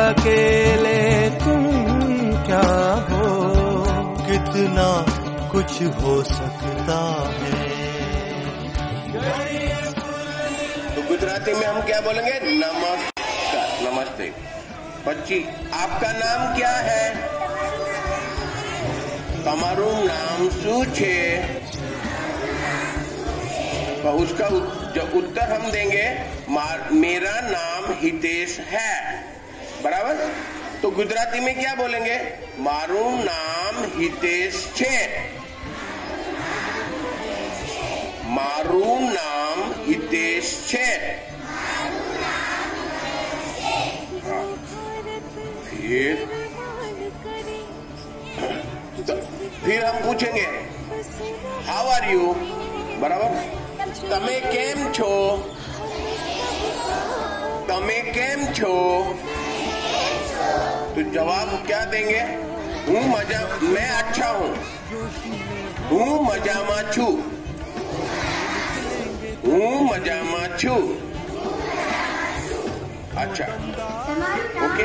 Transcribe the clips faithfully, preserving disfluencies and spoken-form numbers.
अकेले तुम क्या हो, कितना कुछ हो सकता है। तो गुजराती में हम क्या बोलेंगे? नमस्कार, नमस्ते। बच्ची, आपका नाम क्या है? तमारू नाम शू छे? तो उसका जो उत्तर हम देंगे, मेरा नाम हितेश है, बराबर। तो गुजराती में क्या बोलेंगे? मारू नाम हितेश छे। मारू नाम हितेश छे। फिर तो फिर हम पूछेंगे हाउ आर यू, बराबर। तमे केम छो? तमे केम छो? तो जवाब क्या देंगे? हूँ मजा, मैं अच्छा हूँ, हूँ मजामा छू, हूँ मजामा छू। अच्छा, ओके।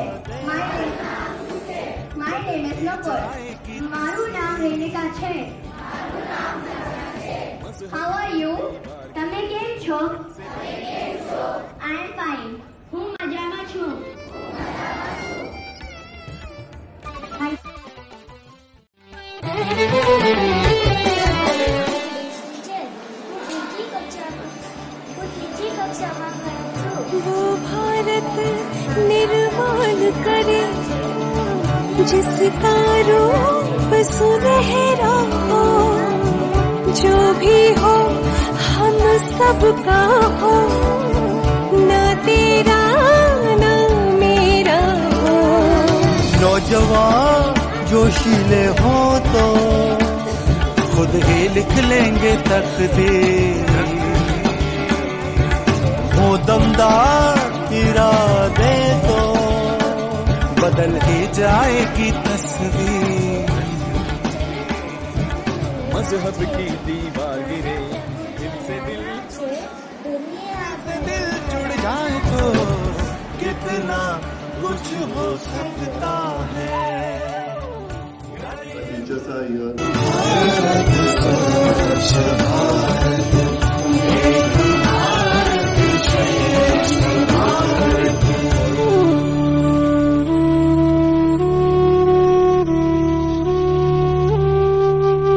माय नेम इज नोपर। मारू नाम रेणुका छे। How are you? तमे केम छो? आई एम फाइन, હું મજામાં છું। वो भारत निर्माण करे जिसका रूप सुनहरा हो, जो भी हो हम सबका हो, ना तेरा ना मेरा हो। नौजवान जोशीले हो तो खुद ही लिख लेंगे तकदीर, हो दमदार इरादे तो बदल ही जाएगी तस्वीर। मजहब की दीवार गिरे, दिल से दिल दिल जुड़ जाए तो कितना कुछ हो सकता है। जैसा यार